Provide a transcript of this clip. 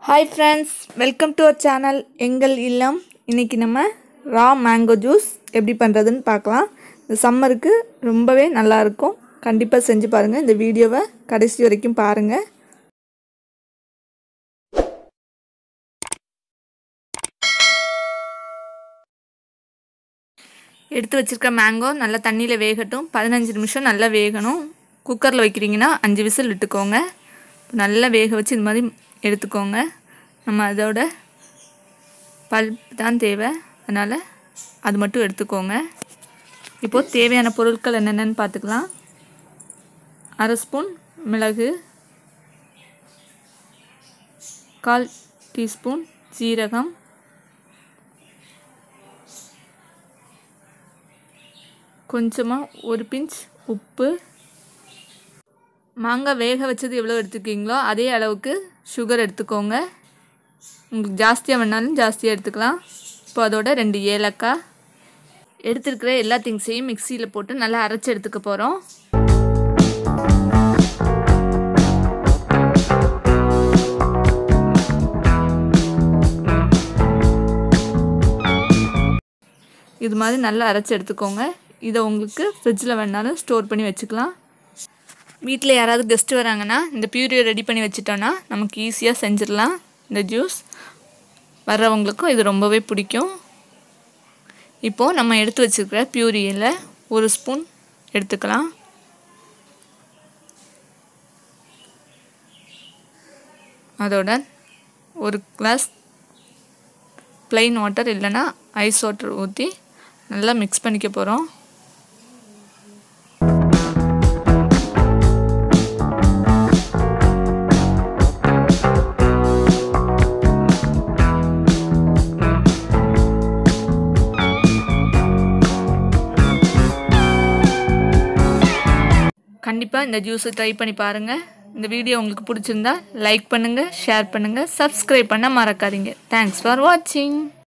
Hi friends, welcome to our channel எங்கள் இல்லம். இன்னைக்கு நம்ம raw mango juice எப்படி பண்றதுன்னு பார்க்கலாம். இந்த சம்மருக்கு ரொம்பவே நல்லா இருக்கும். கண்டிப்பா செஞ்சு பாருங்க. இந்த வீடியோவை கடைசி வரைக்கும் பாருங்க. எடுத்து வச்சிருக்க mango நல்லா தண்ணியில வேகட்டும். 15 நிமிஷம் நல்லா வேகணும். குக்கர்ல வைக்கிறீங்கன்னா 5 விசில் விட்டுக்கோங்க. நல்லா வேக வச்சு இந்த மாதிரி எடுத்துக்கோங்க. நம்ம அதோட பல்ப் தான் தேவை, அதனால் அது மட்டும் எடுத்துக்கோங்க. இப்போது தேவையான பொருட்கள் என்னென்னு பார்த்துக்கலாம். அரை ஸ்பூன் மிளகு, 1/4 டீஸ்பூன் சீரகம், கொஞ்சமாக ஒரு பிஞ்ச் உப்பு. மாங்காய் வேக வச்சது எவ்வளோ எடுத்துக்கிங்களோ அதே அளவுக்கு சுகர் எடுத்துக்கோங்க. உங்களுக்கு ஜாஸ்தியாக வேணாலும் ஜாஸ்தியாக எடுத்துக்கலாம். இப்போ அதோட 2 ஏலக்காய் எடுத்துருக்கிற எல்லா திங்ஸையும் மிக்சியில் போட்டு நல்லா அரைச்சி எடுத்துக்க போகிறோம். இது மாதிரி நல்லா அரைச்சி எடுத்துக்கோங்க. இதை உங்களுக்கு ஃப்ரிட்ஜில் வேணாலும் ஸ்டோர் பண்ணி வச்சுக்கலாம். வீட்டில் யாராவது கெஸ்ட்டு வராங்கன்னா இந்த பியூரியை ரெடி பண்ணி வச்சுட்டோன்னா நமக்கு ஈஸியாக செஞ்சிடலாம். இந்த ஜூஸ் வர்றவங்களுக்கும் இது ரொம்பவே பிடிக்கும். இப்போது நம்ம எடுத்து வச்சுருக்கிற பியூரியில் 1 ஸ்பூன் எடுத்துக்கலாம். அதோட 1 கிளாஸ் ப்ளைன் வாட்டர் இல்லைன்னா ஐஸ் வாட்டர் ஊற்றி நல்லா மிக்ஸ் பண்ணிக்க போகிறோம். கண்டிப்பாக இந்த ஜூஸை ட்ரை பண்ணி பாருங்கள். இந்த வீடியோ உங்களுக்கு பிடிச்சிருந்தா லைக் பண்ணுங்கள், ஷேர் பண்ணுங்கள், சப்ஸ்கிரைப் பண்ண மறக்காதீங்க. தேங்க்ஸ் ஃபார் வாட்சிங்.